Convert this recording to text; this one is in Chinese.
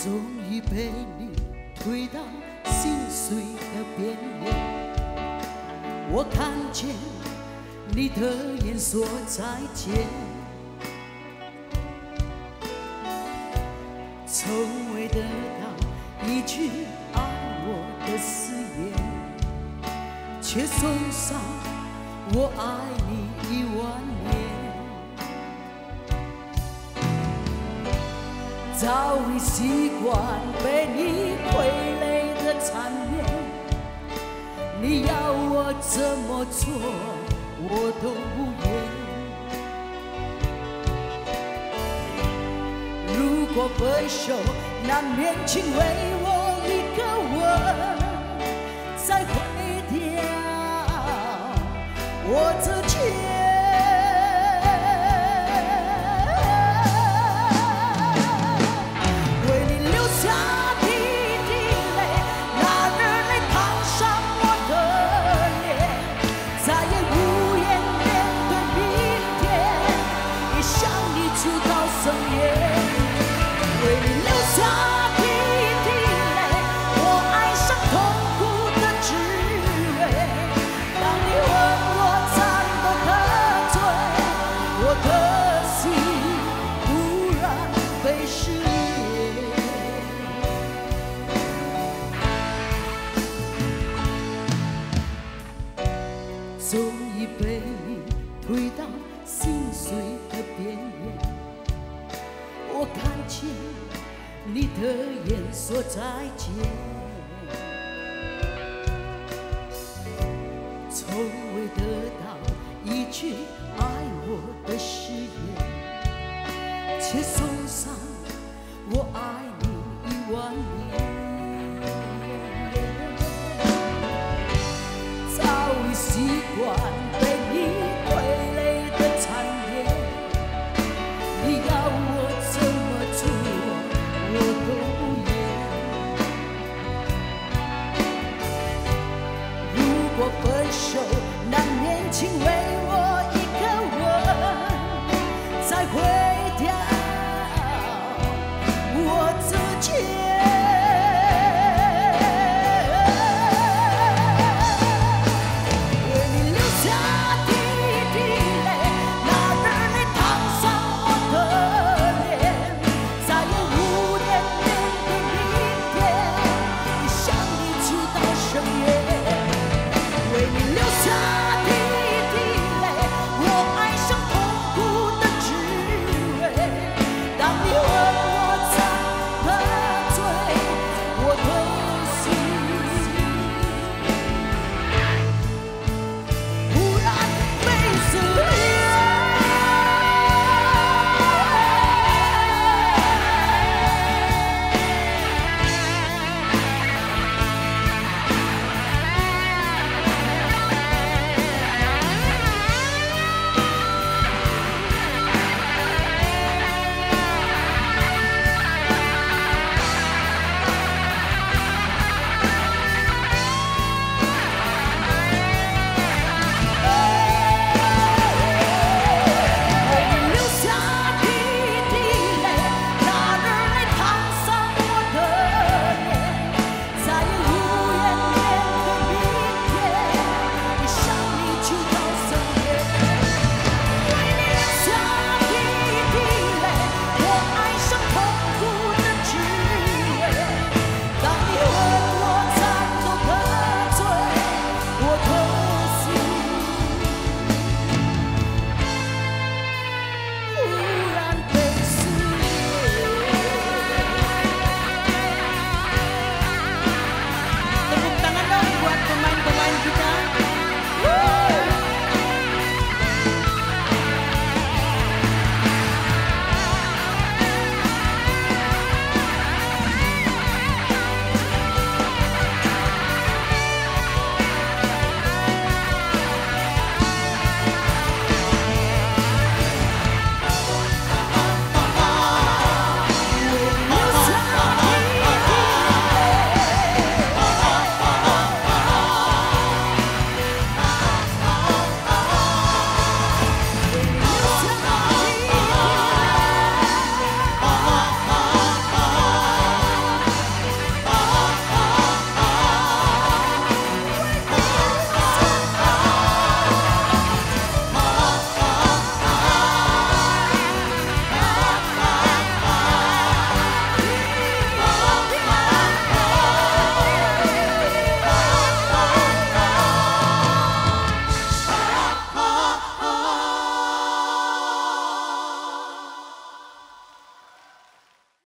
终于被你推到心碎的边缘。我看见你的眼说再见，从未得到一句爱我的誓言，却送上我爱你10000年。早已习惯被你傀儡的缠绵，你要我怎么做我都无言。如果分手难免，请为我一个吻，再毁掉我这切。终于被你推到心碎的边缘，我看见你的眼说再见，从未得到一句爱我的誓言，却送上我爱你10000年。习惯被你傀儡的缠绵，你要我怎么做我都无言。如果分手难免，请为我一个吻，再毁掉我这切。